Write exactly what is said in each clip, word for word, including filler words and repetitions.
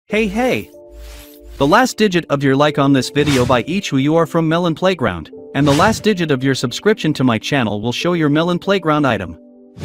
Hey hey! The last digit of your like on this video by each who you are from Melon Playground, and the last digit of your subscription to my channel will show your Melon Playground item.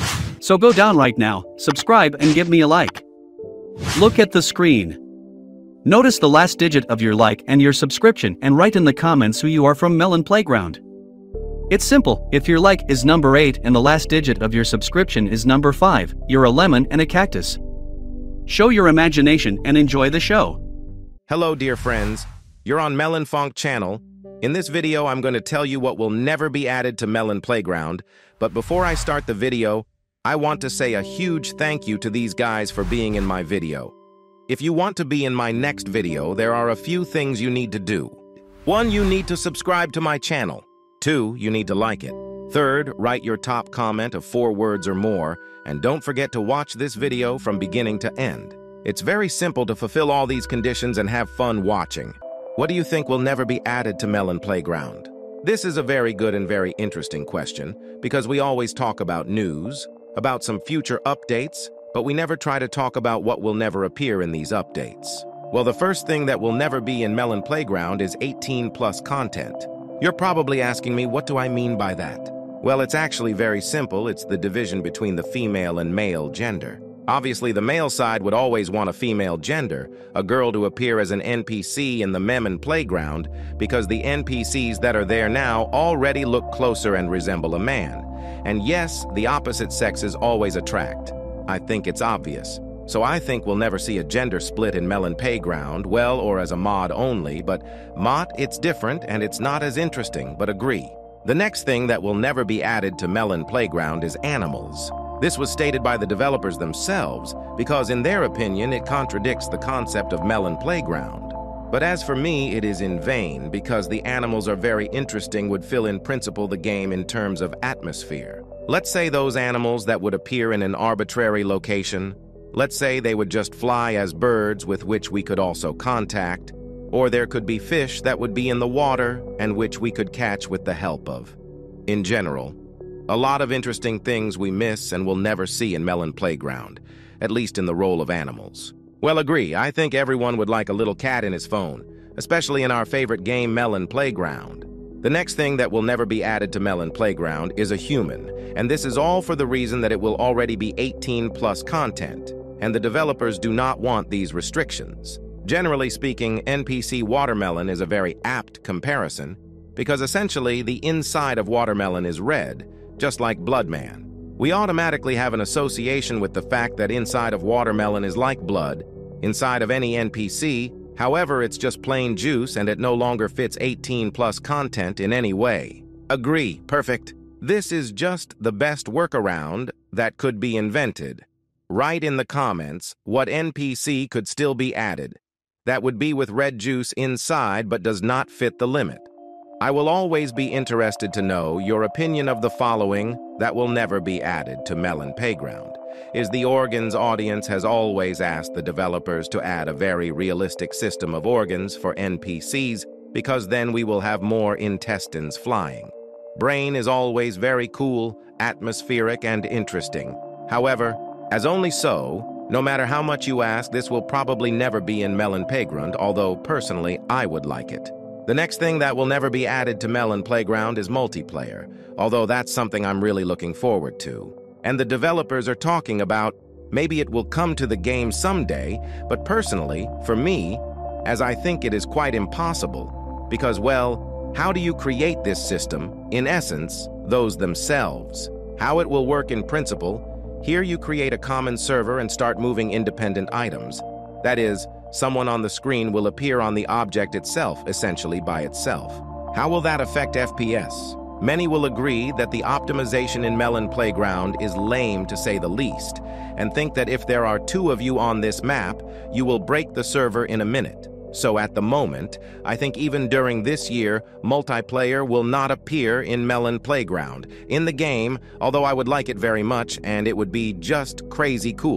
So go down right now, subscribe and give me a like. Look at the screen. Notice the last digit of your like and your subscription and write in the comments who you are from Melon Playground. It's simple, if your like is number eight and the last digit of your subscription is number five, you're a lemon and a cactus. Show your imagination and enjoy the show. Hello dear friends, you're on Melonfonk channel. In this video I'm going to tell you what will never be added to Melon Playground, but before I start the video, I want to say a huge thank you to these guys for being in my video. If you want to be in my next video, there are a few things you need to do. One, you need to subscribe to my channel. Two, you need to like it. Third, write your top comment of four words or more, and don't forget to watch this video from beginning to end. It's very simple to fulfill all these conditions and have fun watching. What do you think will never be added to Melon Playground? This is a very good and very interesting question, because we always talk about news, about some future updates, but we never try to talk about what will never appear in these updates. Well, the first thing that will never be in Melon Playground is eighteen plus content. You're probably asking me, what do I mean by that? Well, it's actually very simple. It's the division between the female and male gender. Obviously, the male side would always want a female gender, a girl to appear as an N P C in the Melon Playground, because the N P Cs that are there now already look closer and resemble a man. And yes, the opposite sexes always attract. I think it's obvious. So I think we'll never see a gender split in Melon Playground, well, or as a mod only, but mod, it's different and it's not as interesting, but agree. The next thing that will never be added to Melon Playground is animals. This was stated by the developers themselves, because in their opinion it contradicts the concept of Melon Playground. But as for me, it is in vain, because the animals are very interesting, would fill in principle the game in terms of atmosphere. Let's say those animals that would appear in an arbitrary location. Let's say they would just fly as birds with which we could also contact. Or there could be fish that would be in the water and which we could catch with the help of. In general, a lot of interesting things we miss and will never see in Melon Playground, at least in the role of animals. Well, agree, I think everyone would like a little cat in his phone, especially in our favorite game Melon Playground. The next thing that will never be added to Melon Playground is a human, and this is all for the reason that it will already be eighteen plus content, and the developers do not want these restrictions. Generally speaking, N P C Watermelon is a very apt comparison, because essentially the inside of Watermelon is red, just like Bloodman. We automatically have an association with the fact that inside of Watermelon is like blood, inside of any N P C, however it's just plain juice and it no longer fits eighteen plus content in any way. Agree, perfect. This is just the best workaround that could be invented. Write in the comments what N P C could still be added. That would be with red juice inside but does not fit the limit. I will always be interested to know your opinion of the following that will never be added to Melon Playground. Is the organs audience has always asked the developers to add a very realistic system of organs for N P Cs, because then we will have more intestines flying. Brain is always very cool, atmospheric, and interesting. However, as only so, no matter how much you ask, this will probably never be in Melon Playground, although personally I would like it. The next thing that will never be added to Melon Playground is multiplayer, although that's something I'm really looking forward to. And the developers are talking about maybe it will come to the game someday, but personally, for me, as I think it is quite impossible, because, well, how do you create this system? In essence, those themselves. How it will work in principle. Here you create a common server and start moving independent items. That is, someone on the screen will appear on the object itself, essentially by itself. How will that affect F P S? Many will agree that the optimization in Melon Playground is lame to say the least, and think that if there are two of you on this map, you will break the server in a minute. So at the moment, I think even during this year, multiplayer will not appear in Melon Playground. In the game, although I would like it very much, and it would be just crazy cool.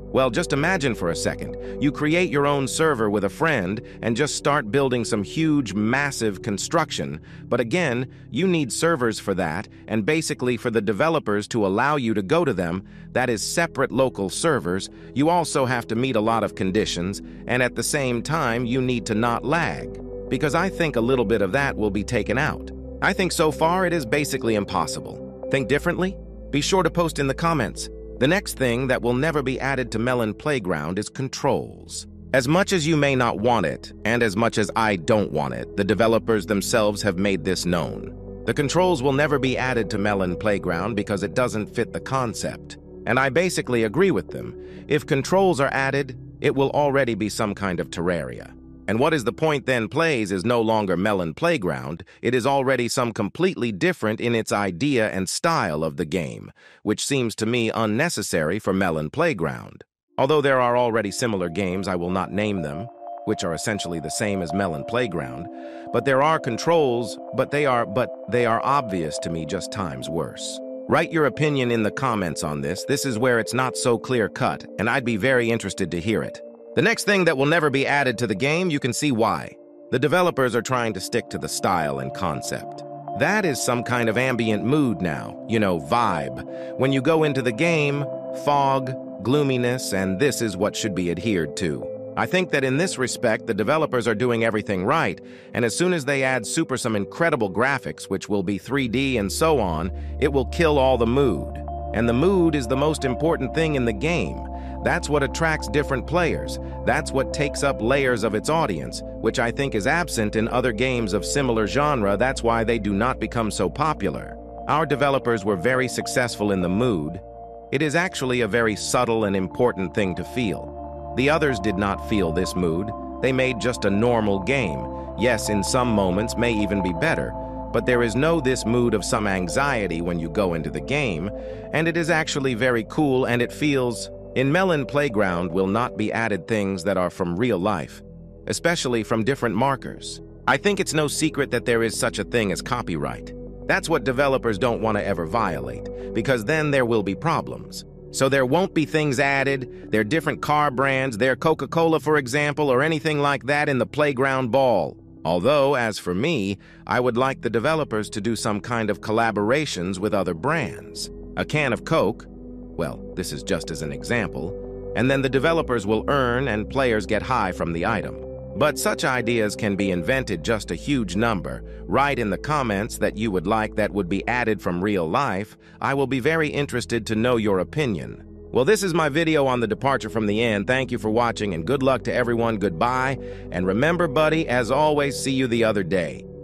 Well, just imagine for a second. You create your own server with a friend and just start building some huge, massive construction. But again, you need servers for that, and basically for the developers to allow you to go to them, that is separate local servers. You also have to meet a lot of conditions, and at the same time, you need to not lag. Because I think a little bit of that will be taken out. I think so far it is basically impossible. Think differently? Be sure to post in the comments. The next thing that will never be added to Melon Playground is controls. As much as you may not want it, and as much as I don't want it, the developers themselves have made this known. The controls will never be added to Melon Playground because it doesn't fit the concept. And I basically agree with them. If controls are added, it will already be some kind of Terraria. And what is the point then plays is no longer Melon Playground, it is already some completely different in its idea and style of the game, which seems to me unnecessary for Melon Playground. Although there are already similar games, I will not name them, which are essentially the same as Melon Playground, but there are controls, but they are, but they are obvious to me just times worse. Write your opinion in the comments on this. This is where it's not so clear-cut, and I'd be very interested to hear it. The next thing that will never be added to the game, you can see why. The developers are trying to stick to the style and concept. That is some kind of ambient mood now, you know, vibe. When you go into the game, fog, gloominess, and this is what should be adhered to. I think that in this respect, the developers are doing everything right, and as soon as they add super some incredible graphics, which will be three D and so on, it will kill all the mood. And the mood is the most important thing in the game. That's what attracts different players. That's what takes up layers of its audience, which I think is absent in other games of similar genre. That's why they do not become so popular. Our developers were very successful in the mood. It is actually a very subtle and important thing to feel. The others did not feel this mood. They made just a normal game. Yes, in some moments may even be better, but there is no this mood of some anxiety when you go into the game, and it is actually very cool, and it feels... In Melon Playground will not be added things that are from real life, especially from different markers. I think it's no secret that there is such a thing as copyright. That's what developers don't want to ever violate, because then there will be problems. So there won't be things added, there are different car brands, there Coca-Cola, for example, or anything like that in the playground ball. Although, as for me, I would like the developers to do some kind of collaborations with other brands. A can of Coke, well, this is just as an example, and then the developers will earn and players get high from the item. But such ideas can be invented just a huge number. Write in the comments that you would like that would be added from real life. I will be very interested to know your opinion. Well, this is my video on the departure from the end. Thank you for watching and good luck to everyone. Goodbye. And remember, buddy, as always, see you the other day.